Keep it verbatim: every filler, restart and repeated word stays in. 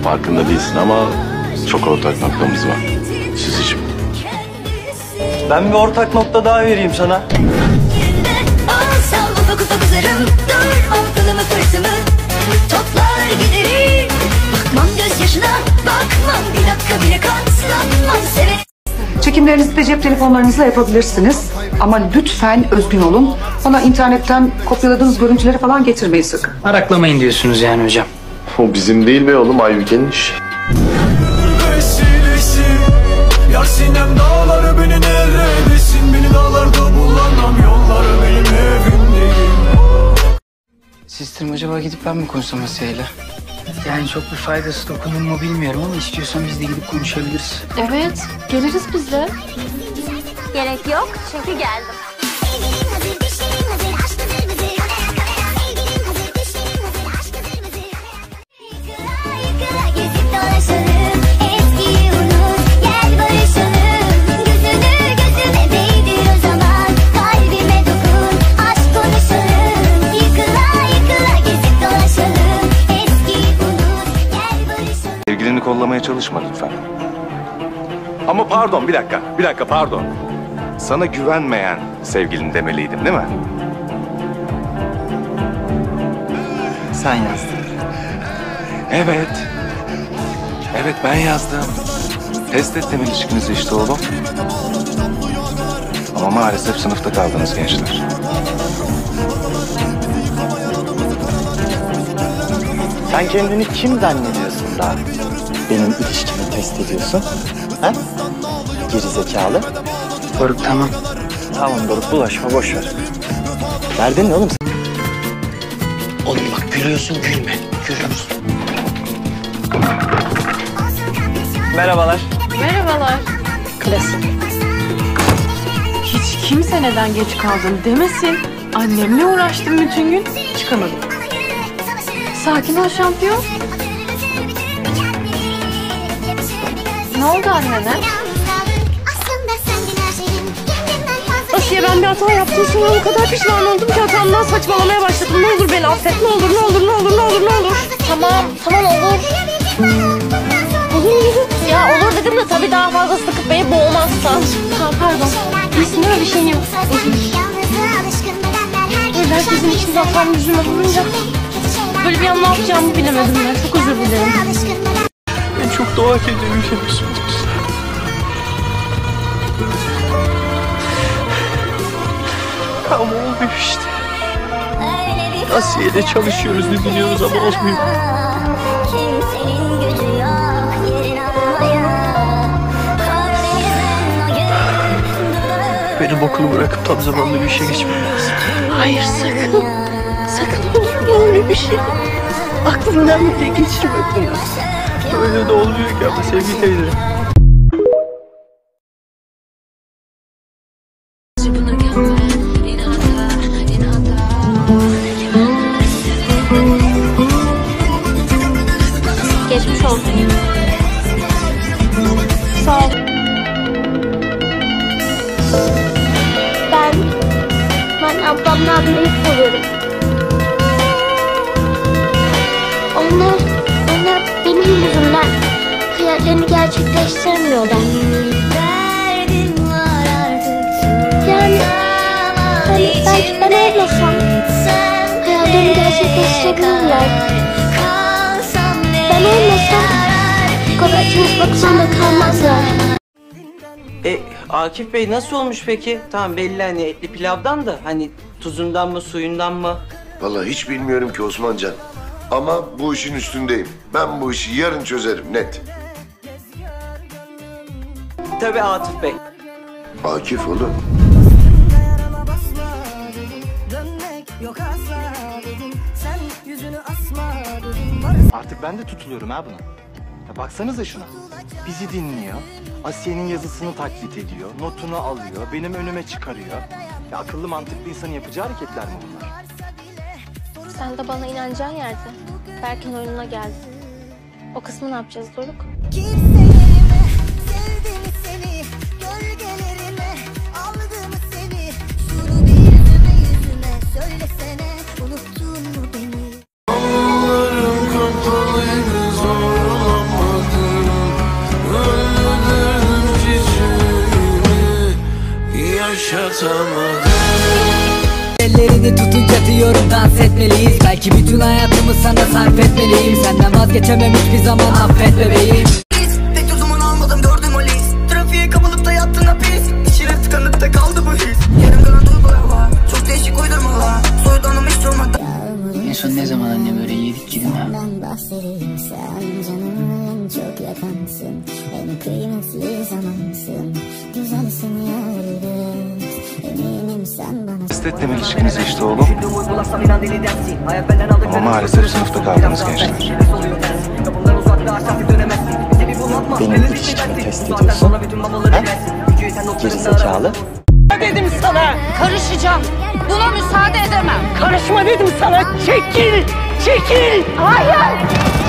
Farkında değilsin ama çok ortak noktamız var. Siziciğim. Ben bir ortak nokta daha vereyim sana. Toplar giderim. Bakmam gözyaşına, bakmam bir dakika bile katlanmam. Çekimlerinizi de cep telefonlarınızla yapabilirsiniz. Ama lütfen özgün olun. Bana internetten kopyaladığınız görüntüleri falan getirmeyin sakın. Araklamayın diyorsunuz yani hocam. O bizim değil be oğlum, Aybüke'nin işi. Yar sinem dağları beni neredesin? Beni dağlarda bulanam yolları benim evim değil. Sistem acaba gidip ben mi konuşsam Asiye'yle? Yani çok bir faydası dokunur mu bilmiyorum ama istiyorsan biz de gidip konuşabiliriz. Evet, geliriz biz de. Gerek yok çünkü geldim. Sevgilini kollamaya çalışma lütfen. Ama pardon, bir dakika, bir dakika pardon. Sana güvenmeyen sevgilin demeliydim değil mi? Sen yazdın. Evet. Evet, ben yazdım. Test ettim ilişkinizi işte oğlum. Ama maalesef sınıfta kaldınız gençler. Sen kendini kim zannediyorsun da benim ilişkimi test ediyorsun? Ha? Gerizekalı. Doruk tamam. Tamam Doruk, bulaşma, boş ver. Derdin ne oğlum? Oğlum bak gülüyorsun gülme. Gülüyorsun. Merhabalar. Merhabalar. Klasik. Hiç kimse neden geç kaldın demesin. Annemle uğraştım bütün gün, çıkamadım. Sakin ol şampiyon. Ne oldu annene? Asiye, ben bir hata yaptım, sonra o kadar pişman oldum ki hatamdan saçmalamaya başladım. Ne olur beni affet, ne olur, ne olur, ne olur, ne olur, ne olur. Tamam, tamam olur. Ya olur dedim de tabii daha fazla sıkıp beni boğmazsan. Ha, pardon. Biz ne bir şey yok. Böyle herkesin içinde hatam yüzüme bulunca böyle bir an ne yapacağımı bilemedim ben. Çok özür dilerim. Ben çok dua ediyorum. Ama olmuyor işte. Asiye'yle çalışıyoruz ne biliyoruz ama olmuyor. Benim okulu bırakıp tam zamanlı bir işe geçmem lazım. Hayır sakın. Sakın olur öyle bir şey. Aklımdan bile geçirme bunu. Öyle de olmuyor ki ama sevgili teyze. Geçmiş olsun. Sağ ol. Ben, ben ablamla ablayı seviyorum. Onlar, onlar benim yüzümden hayallerini gerçekleştirmiyorlar. Yani, hani belki ben evlasam hayallerini gerçekleştirebilirler. Ben olmasam bu kadar çalışmak zorunda kalmazlar. E Akif Bey nasıl olmuş peki? Tamam belli hani etli pilavdan da hani tuzundan mı suyundan mı? Vallahi hiç bilmiyorum ki Osmancan. Ama bu işin üstündeyim. Ben bu işi yarın çözerim net. Tabii Atif Bey. Akif oğlum. Artık ben de tutuluyorum ha buna. Ya baksanıza şuna. Bizi dinliyor. Asiye'nin yazısını taklit ediyor. Notunu alıyor. Benim önüme çıkarıyor. Ya akıllı mantıklı insanın yapacağı hareketler mi bunlar? Sen de bana inanacağın yerde Berk'in oyununa geldin. O kısmı ne yapacağız Doruk? Kollarım kapalıydı zorla. anlatamadım. Ellerini tutunca diyorum dans etmeliyiz. Belki bütün hayatımı sana sarf etmeliyim. Senden vazgeçemem hiçbir zaman, affet bebeğim. Pek o zaman almadım gördüm o lis. Trafiğe kapılıp da yattın hapis. İçine tıkanıp da kaldı bu his. Yarım kalan duygular var, çok değişik uydurmalar. Soydanım hiç olmadı. En son ne zaman anne böyle yedik gidim ha? Ben bahsedeyim, sen canımın çok yakansın. En kıymetli zamansın. Güzelsin yavrum. Eminim sen bana. İstet'le ilişkiniz işte oğlum. Ama maalesef sınıfta kaldınız gençler. Benim ilişkimi test ediyorsun. Ha? Gerizekalı. Dedim sana. Karışacağım. Buna müsaade edemem. Karışma dedim sana. Çekil. Çekil. Hayır.